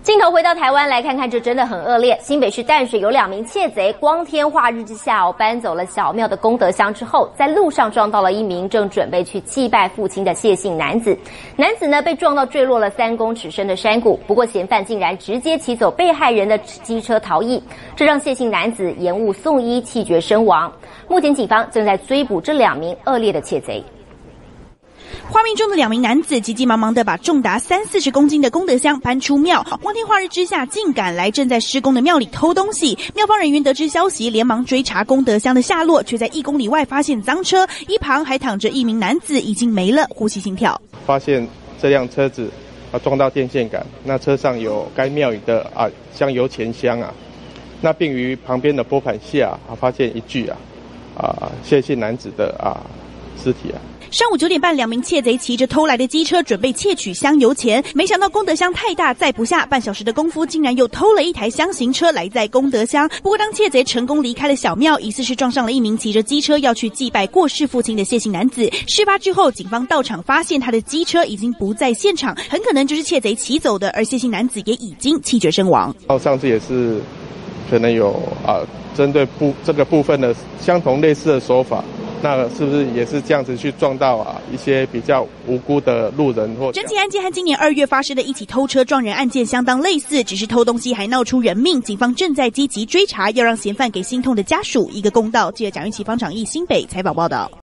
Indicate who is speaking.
Speaker 1: 镜头回到台湾来看看，这真的很恶劣。新北市淡水有2名窃贼，光天化日之下搬走了小庙的功德箱之后，在路上撞到了一名正准备去祭拜父亲的谢姓男子。男子呢被撞到坠落了3公尺深的山谷，不过嫌犯竟然直接骑走被害人的机车逃逸，这让谢姓男子延误送医气绝身亡。目前警方正在追捕这2名恶劣的窃贼。
Speaker 2: 画面中的2名男子急急忙忙地把重达30-40公斤的功德箱搬出庙，光天化日之下竟赶来正在施工的庙里偷东西。庙方人员得知消息，连忙追查功德箱的下落，却在1公里外发现赃车，一旁还躺着1名男子，已经没了呼吸心跳。
Speaker 3: 发现这辆车子撞到电线杆，那车上有该庙宇的香油钱箱那并于旁边的拨盘下发现一具谢姓男子的尸体
Speaker 2: 上午9点半，2名窃贼骑着偷来的机车准备窃取香油钱，没想到功德箱太大载不下，半小时的功夫竟然又偷了一台箱型车来载功德箱。不过当窃贼成功离开了小庙，疑似是撞上了1名骑着机车要去祭拜过世父亲的谢姓男子。事发之后，警方到场发现他的机车已经不在现场，很可能就是窃贼骑走的，而谢姓男子也已经气绝身亡。
Speaker 3: 上次也是可能有针对这个部分的相同类似的手法。那是不是也是这样子去撞到一些比较无辜的路人或？
Speaker 2: 整起案件和今年2月发生的一起偷车撞人案件相当类似，只是偷东西还闹出人命。警方正在积极追查，要让嫌犯给心痛的家属一个公道。记者蒋玉琪、方长义新北采访报道。